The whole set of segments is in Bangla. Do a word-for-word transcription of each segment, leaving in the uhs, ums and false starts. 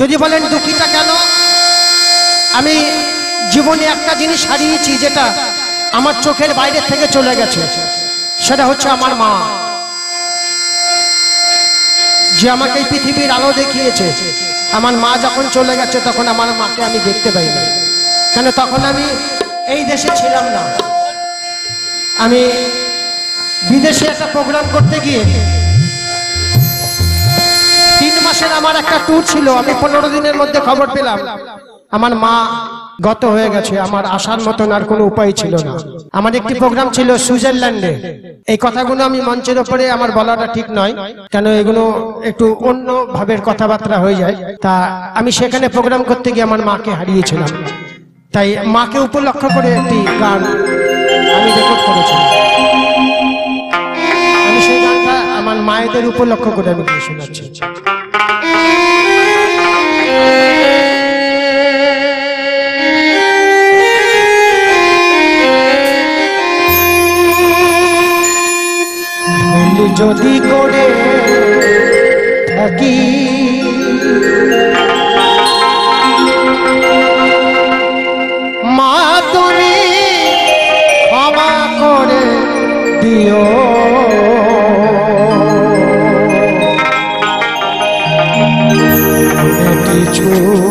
যদি বলেন দুঃখিতা কেন, আমি জীবনে একটা জিনিস হারিয়েছি যেটা আমার চোখের বাইরে থেকে চলে গেছে, সেটা হচ্ছে আমার মা, যে আমাকে এই পৃথিবীর আলো দেখিয়েছে। আমার মা যখন চলে গেছে তখন আমার মাকে আমি দেখতে পাইনি, কেন তখন আমি এই দেশে ছিলাম না। আমি বিদেশে একটা প্রোগ্রাম করতে গিয়ে তিন মাসের আমার একটা ট্যুর ছিল। আমি পনেরো দিনের মধ্যে খবর পেলাম আমার মা গত হয়ে গেছে। আমার আসার মতন আর কোনো উপায় ছিল না। আমার একটি প্রোগ্রাম ছিল সুইজারল্যান্ডে। এই কথাগুলো আমি মঞ্চের ওপরে আমার বলাটা ঠিক নয়, কেন এগুলো একটু অন্য ভাবের কথাবার্তা হয়ে যায়। তা আমি সেখানে প্রোগ্রাম করতে গিয়ে আমার মাকে হারিয়েছিলাম। তাই মাকে উপলক্ষ করে একটি গান আমি রেকর্ড করেছিলাম। আমি সেই গানটা আমার মায়েদের উপলক্ষ করে আমি শোনাচ্ছি। যদি করে থাকি মা তুমি ক্ষমা করে দিও, কিছু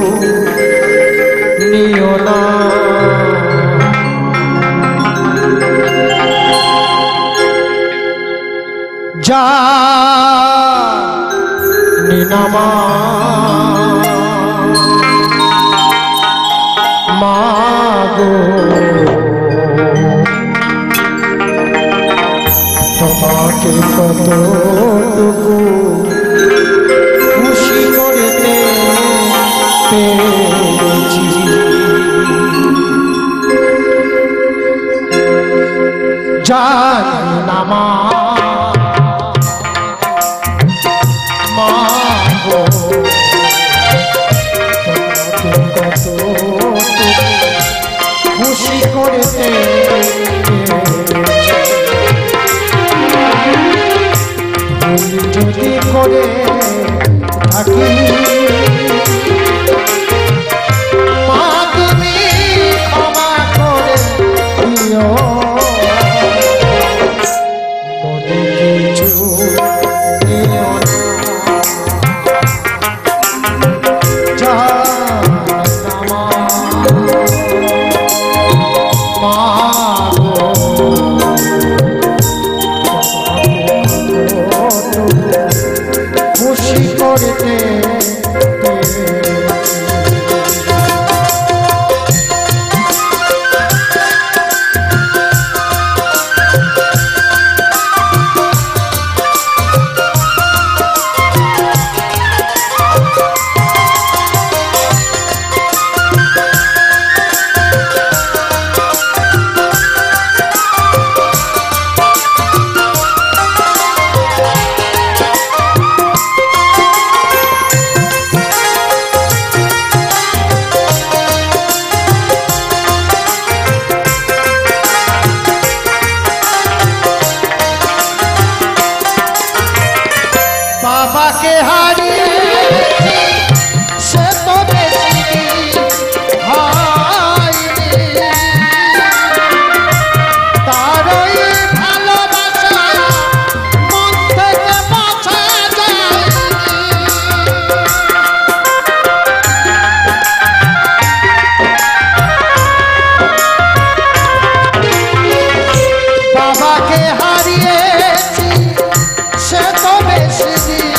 নিও না। যা নিনামা মাগো তোমাকে কতটুকু খুশি করতে পেরেছি। জানি না মা মাগো তোমাকে কতটুকু খুশি করতে যদি করে থাকি মা তুমি ক্ষমা করে দিও, মনে কিছু নিও না। জানা মা খুশি করতে বাবাকে হারিয়ে সে তো বেশি হয়নি, তারই ভালোবাসা মন থেকে বাঁচা যায়নি। বাবাকে হারিয়েছি সে তো বেশি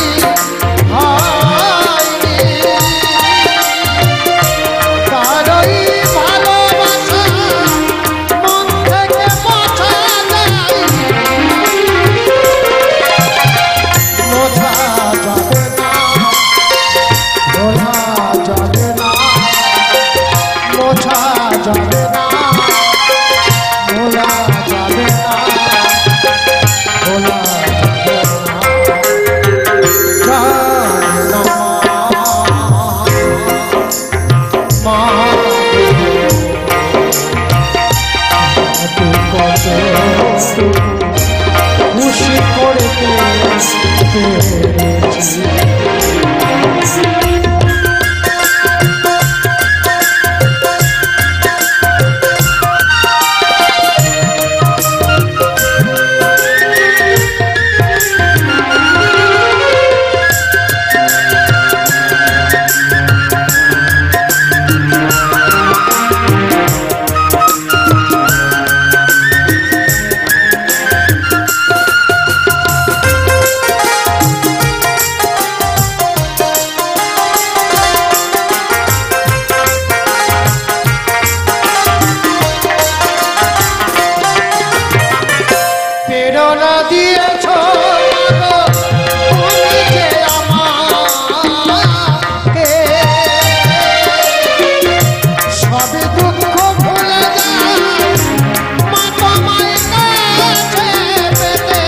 খুশি করতে পেরেছি। প্রেরণা দিয়েছ তুমি যে আমাকে, সব দুঃখ ভুলে যায় মা তোমায় কাছে পেতে।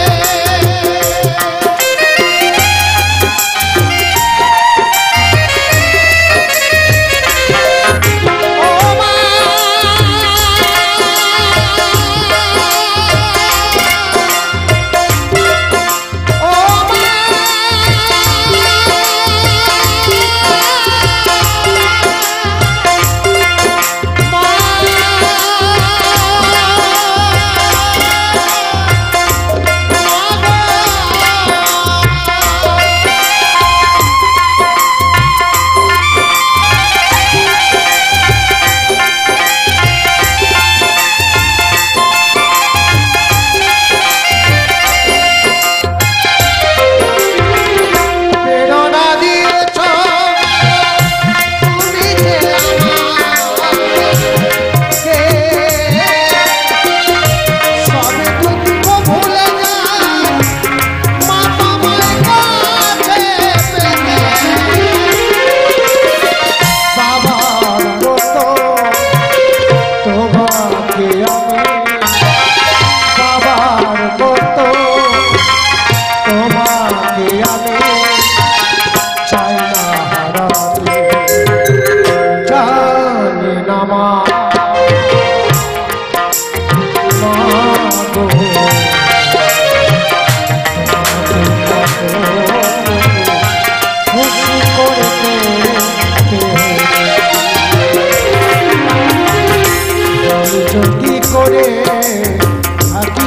কি করে থাকি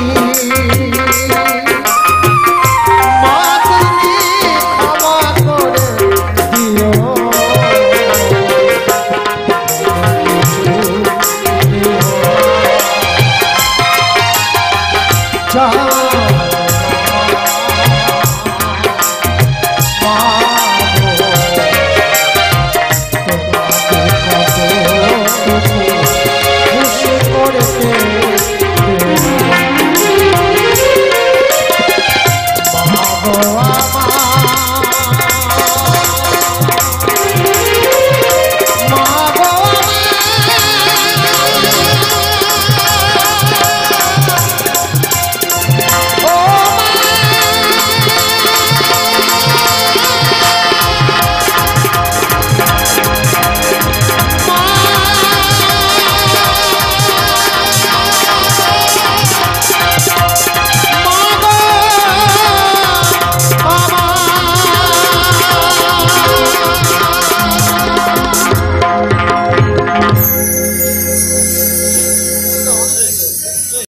মা তুমি ক্ষমা করে দিও, যা